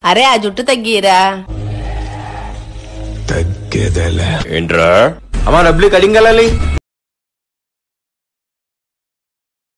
అరే ఆ జుట్టు తగ్గిరా. తగ్గేదేలే. ఏంట్రా అమ్మా డబ్బులు కడింగ్ వెళ్ళాలి.